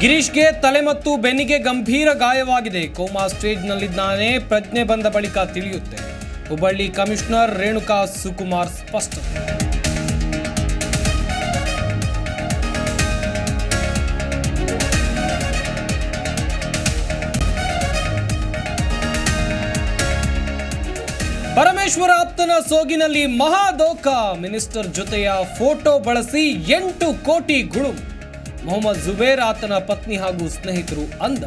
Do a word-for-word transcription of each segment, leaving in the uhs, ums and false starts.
ಗಿರೀಶ್ಗೆ ತಲೆ ಮತ್ತು ಬೆನ್ನಿಗೆ ಗಂಭೀರ ಗಾಯವಾಗಿದೆ. ಕೋಮಾ ಸ್ಟೇಜ್ನಲ್ಲಿದ್ದಾನೆ. ಪ್ರಜ್ಞೆ ಬಂದ ಬಳಿಕ ತಿಳಿಯುತ್ತೆ. ಹುಬ್ಬಳ್ಳಿ ಕಮಿಷನರ್ ರೇಣುಕಾ ಸುಕುಮಾರ್ ಸ್ಪಷ್ಟನೆ. ಪರಮೇಶ್ವರ ಆಪ್ತನ ಸೋಗಿನಲ್ಲಿ ಮಹಾದೋಖ. ಮಿನಿಸ್ಟರ್ ಜೊತೆಯ ಫೋಟೋ ಬಳಸಿ ಎಂಟು ಕೋಟಿ ಗುಳು. ಮೊಹಮ್ಮದ್ ಜುಬೇರ್ ಆತನ ಪತ್ನಿ ಹಾಗೂ ಸ್ನೇಹಿತರು ಅಂದ.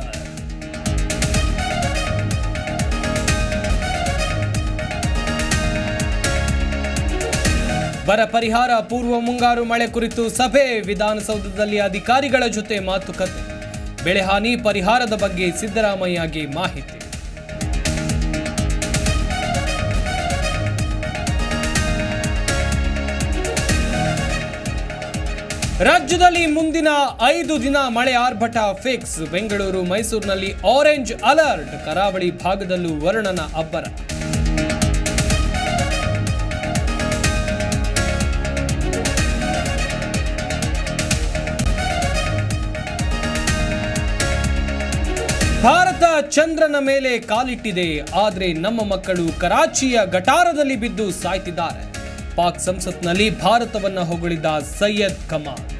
ಬರ ಪರಿಹಾರ ಪೂರ್ವ ಮುಂಗಾರು ಮಳೆ ಕುರಿತು ಸಭೆ. ವಿಧಾನಸೌಧದಲ್ಲಿ ಅಧಿಕಾರಿಗಳ ಜೊತೆ ಮಾತುಕತೆ. ಬೆಳೆ ಹಾನಿ ಪರಿಹಾರದ ಬಗ್ಗೆ ಸಿದ್ದರಾಮಯ್ಯಗೆ ಮಾಹಿತಿ. ರಾಜ್ಯದಲ್ಲಿ ಮುಂದಿನ ಐದು ದಿನ ಮಳೆ ಆರ್ಭಟ ಫಿಕ್ಸ್. ಬೆಂಗಳೂರು ಮೈಸೂರಿನಲ್ಲಿ ಆರೆಂಜ್ ಅಲರ್ಟ್. ಕರಾವಳಿ ಭಾಗದಲ್ಲೂ ವರುಣನ ಅಬ್ಬರ. ಭಾರತ ಚಂದ್ರನ ಮೇಲೆ ಕಾಲಿಟ್ಟಿದೆ. ಆದರೆ ನಮ್ಮ ಮಕ್ಕಳು ಕರಾಚಿಯ ಗಟಾರದಲ್ಲಿ ಬಿದ್ದು ಸಾಯ್ತಿದ್ದಾರೆ. ಪಾಕ್ ಸಂಸತ್ನಲ್ಲಿ ಭಾರತವನ್ನ ಹೊಗಳಿದ ಸೈಯದ್ ಕಮಾಲ್.